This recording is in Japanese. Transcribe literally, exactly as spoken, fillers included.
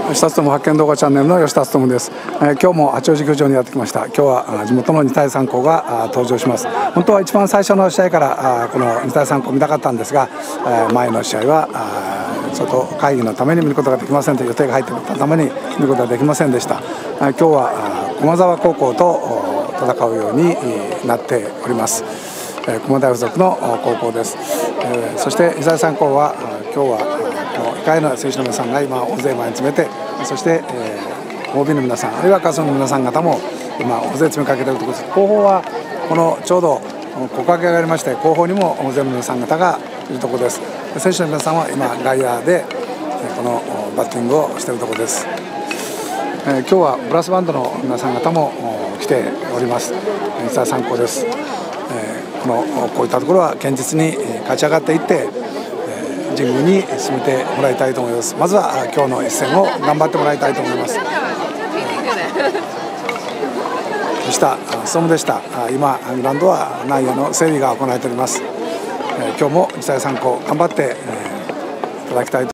吉田智発見動画チャンネルの吉田智です。えー、今日も八王子球場にやってきました。今日は地元の日体三高が登場します。本当は一番最初の試合からこの日体三高見たかったんですが、えー、前の試合はちょっと会議のために見ることができませんという予定が入っていたために見ることができませんでした。えー、今日は駒沢高校と戦うようになっております。えー、駒大附属の高校です。えー、そして日大三高は今日は控えの選手の皆さんが今大勢前に詰めて、そして、えー、オービー の皆さんあるいは下層の皆さん方も今大勢詰めかけているところです。後方はこのちょうど木陰がありまして、後方にも大勢の皆さん方がいるところです。選手の皆さんは今外野でこのバッティングをしているところです。えー、今日はブラスバンドの皆さん方も来ております。日大三高です。えー、このこういったところは堅実に勝ち上がっていって神宮に進めてもらいたいと思います。まずは今日の一戦を頑張ってもらいたいと思います。吉田勉でした。今グラウンドは内野の整備が行われております。今日も日大三高頑張っていただきたいと